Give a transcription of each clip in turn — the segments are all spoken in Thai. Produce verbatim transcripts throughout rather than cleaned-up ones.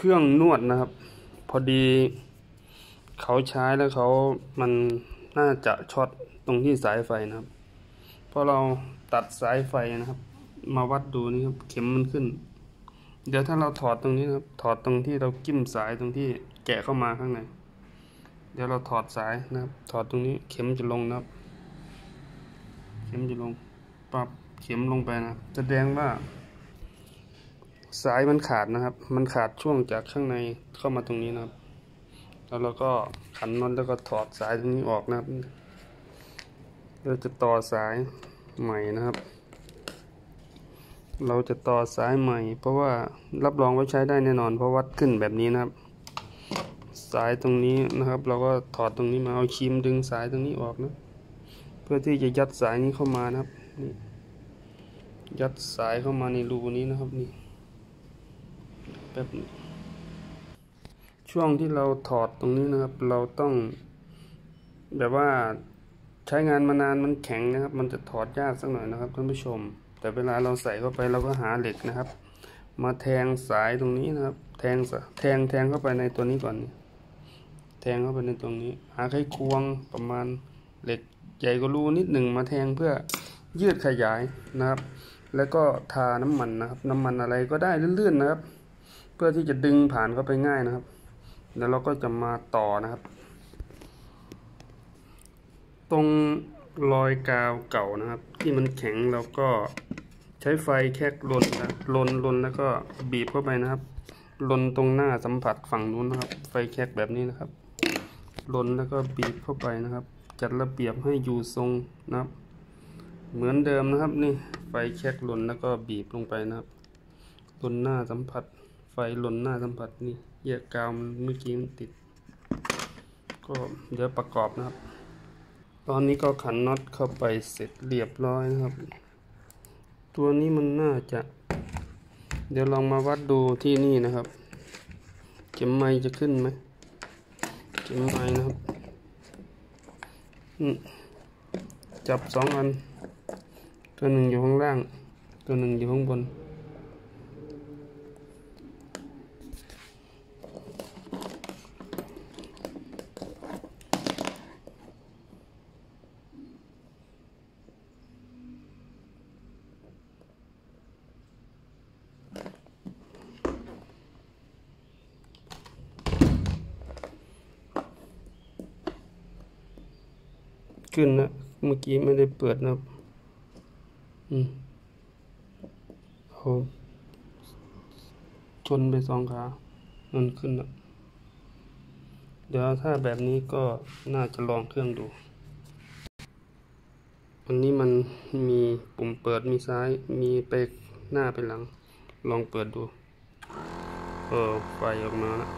รื่องนวดนะครับพอดีเขาใช้แล้วเขามันน่าจะช็อตตรงที่สายไฟนะครับพอเราตัดสายไฟนะครับมาวัดดูนี่ครับเข็มมันขึ้นเดี๋ยวถ้าเราถอดตรงนี้นะครับถอดตรงที่เรากิ้มสายตรงที่แกะเข้ามาข้างในเดี๋ยวเราถอดสายนะครับถอดตรงนี้เข็มจะลงนะครับเข็มจะลงปรับเข็มลงไปนะแสดงว่าสายมันขาดนะครับมันขาดช่วงจากข้างในเข้ามาตรงนี้นะครับแล้วเราก็ขันน็อตแล้วก็ถอดสายตรงนี้ออกนะครับเราจะต่อสายใหม่นะครับเราจะต่อสายใหม่เพราะว่ารับรองว่าใช้ได้แน่นอนเพราะวัดขึ้นแบบนี้นะครับสายตรงนี้นะครับเราก็ถอดตรงนี้มาเอาครีมดึงสายตรงนี้ออกนะเพื่อที่จะยัดสายนี้เข้ามานะครับนี่ยัดสายเข้ามาในรูนี้นะครับนี่แบบนี้ช่วงที่เราถอดตรงนี้นะครับเราต้องแบบว่าใช้งานมานานมันแข็งนะครับมันจะถอดยากสักหน่อยนะครับท่านผู้ชมแต่เวลาเราใส่เข้าไปเราก็หาเหล็กนะครับมาแทงสายตรงนี้นะครับแทงแทงแทงเข้าไปในตัวนี้ก่อนแทงเข้าไปในตรงนี้หาไขควงประมาณเหล็กใหญ่กว่ารูนิดหนึ่งมาแทงเพื่อยืดขยายนะครับแล้วก็ทาน้ำมันนะครับน้ำมันอะไรก็ได้ลื่นๆนะครับเพื่อที่จะดึงผ่านเข้าไปง่ายนะครับแล้วเราก็จะมาต่อนะครับตรงรอยกาวเก่านะครับที่มันแข็งเราก็ใช้ไฟแค่ลนนะลนลนแล้วก็บีบเข้าไปนะครับลนตรงหน้าสัมผัสฝั่งนู้นนะครับไฟแค่แบบนี้นะครับลนแล้วก็บีบเข้าไปนะครับจัดระเบียบให้อยู่ทรงนะครับเหมือนเดิมนะครับนี่ไฟแค่ลนแล้วก็บีบลงไปนะครับลนหน้าสัมผัสไฟลนหน้าสัมผัสนี่แยกกาวเมื่อกี้มันติดก็เดี๋ยวประกอบนะครับตอนนี้ก็ขันน็อตเข้าไปเสร็จเรียบร้อยนะครับตัวนี้มันน่าจะเดี๋ยวลองมาวัดดูที่นี่นะครับเข็มไม้จะขึ้นไหมเข็มไม้นะครับจับสองอันตัวหนึ่งอยู่ข้างล่างตัวหนึ่งอยู่ข้างบนขึ้นนะเมื่อกี้ไม่ได้เปิดนะครับอืมโหชนไปสองขามันขึ้นแล้วเดี๋ยวถ้าแบบนี้ก็น่าจะลองเครื่องดูอันนี้มันมีปุ่มเปิดมีซ้ายมีไปหน้าไปหลังลองเปิดดูเออไฟออกมาแล้ว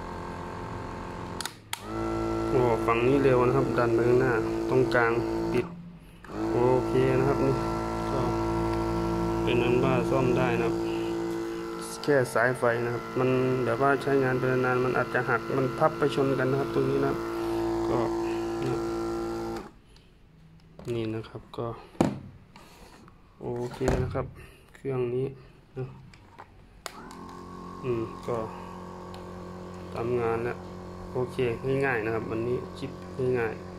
โอ้ฝั่งนี้เร็วนะครับดันไปข้างหน้าตรงกลางปิดโอเคนะครับนี่ก็เป็นนั้นว่าซ่อมได้นะครับแค่สายไฟนะครับมันแบบว่าใช้งานไปนานมันอาจจะหักมันพับไปชนกันนะครับตรงนี้นะก็นะนี่นะครับก็โอเคนะครับเครื่องนี้นะอืมก็ทำงานแล้วโอเคง่ายๆนะครับวันนี้คลิปง่ายๆ